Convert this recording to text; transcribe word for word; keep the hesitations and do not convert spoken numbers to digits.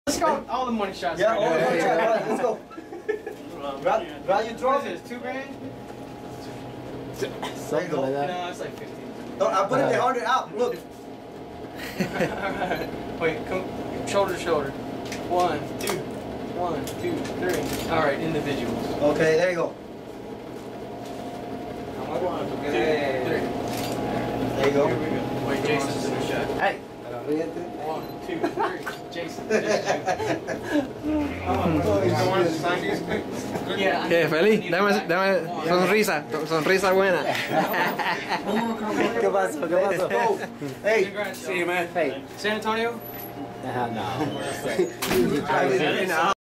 Let's go. All the money shots. Yeah, right all the now. money shots. All right, let's go. Grab, grab your What trophy. is this? Two grand? There you go. like that. No, it's like fifteen. No, I put it the hundred out. Look. Wait, come shoulder to shoulder. One, two, one, two, three. All right, individuals. Okay, there you go. One, two, three. There you go. Here we go. Wait, Jason's in the shot. Hey. One, two, three. Jason. Just two. Yeah. ¿Qué, feliz? Dame, dame sonrisa, sonrisa buena. ¿Qué pasó? ¿Qué pasó? Hey. Congrats, See you, man. Hey. San Antonio? Ajá, no. No.